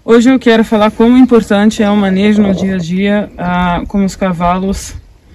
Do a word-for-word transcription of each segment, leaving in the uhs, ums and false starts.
Hoje eu quero falar como importante é o manejo no dia a dia uh, com os cavalos,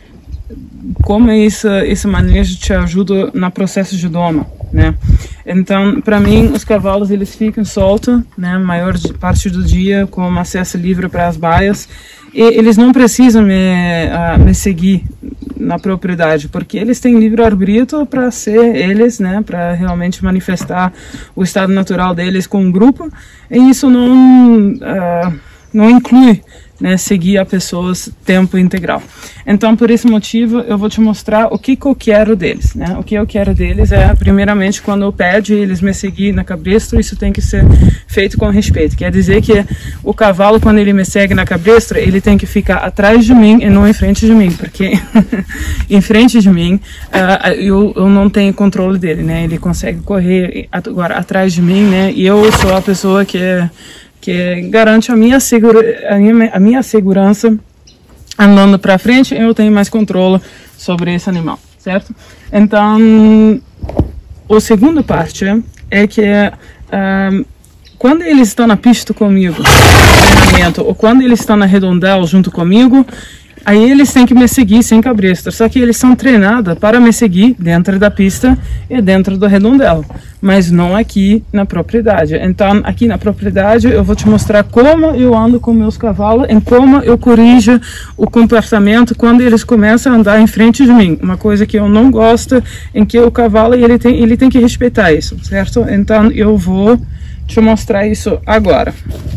como esse, esse manejo te ajuda no processo de doma, né? Então, para mim, os cavalos eles ficam soltos, né, a maior parte do dia, com acesso livre para as baias, e eles não precisam me, uh, me seguir na propriedade, porque eles têm livre-arbítrio para ser eles, né, para realmente manifestar o estado natural deles com um grupo, e isso não, uh, não inclui, né, seguir a pessoas tempo integral. Então, por esse motivo, eu vou te mostrar o que, que eu quero deles, né? O que eu quero deles é, primeiramente, quando eu peço eles me seguir na cabrestra, isso tem que ser feito com respeito. Quer dizer que o cavalo, quando ele me segue na cabrestra, ele tem que ficar atrás de mim e não em frente de mim, porque em frente de mim, uh, eu, eu não tenho controle dele, né? Ele consegue correr agora atrás de mim, né? E eu sou a pessoa que que garante a minha, segura, a minha, a minha segurança andando para frente, eu tenho mais controle sobre esse animal, certo? Então, a segunda parte é que um, quando eles estão na pista comigo, no treinamento, ou quando eles estão na redondel junto comigo, aí eles têm que me seguir sem cabrestra, só que eles são treinados para me seguir dentro da pista e dentro do redondel, mas não aqui na propriedade. Então, aqui na propriedade eu vou te mostrar como eu ando com meus cavalos e como eu corrijo o comportamento quando eles começam a andar em frente de mim. Uma coisa que eu não gosto, em que o cavalo ele tem, ele tem que respeitar isso, certo? Então, eu vou te mostrar isso agora.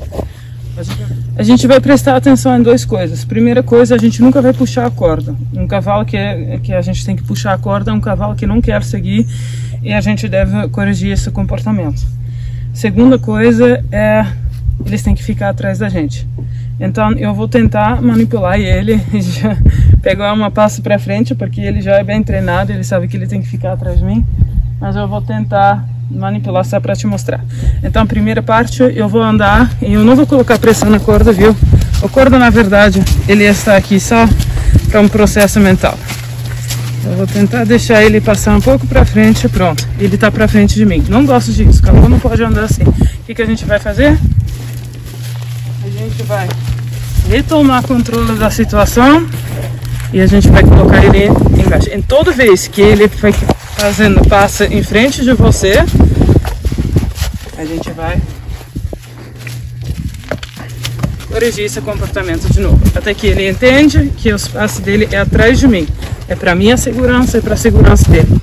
A gente vai prestar atenção em duas coisas. Primeira coisa, a gente nunca vai puxar a corda. Um cavalo que, é, que a gente tem que puxar a corda é um cavalo que não quer seguir e a gente deve corrigir esse comportamento. Segunda coisa é, eles têm que ficar atrás da gente. Então eu vou tentar manipular ele, já pegar uma passo para frente, porque ele já é bem treinado, ele sabe que ele tem que ficar atrás de mim, mas eu vou tentar manipular só para te mostrar. Então, a primeira parte eu vou andar e eu não vou colocar pressão na corda, viu? A corda, na verdade, ele está aqui só para um processo mental. Eu vou tentar deixar ele passar um pouco para frente, pronto. Ele está para frente de mim. Não gosto disso, o cavalo não pode andar assim. O que, que a gente vai fazer? A gente vai retomar controle da situação e a gente vai colocar ele embaixo. Em toda vez que ele vai fazendo passa em frente de você, a gente vai corrigir esse comportamento de novo, até que ele entende que o espaço dele é atrás de mim, é para minha segurança e para a segurança dele.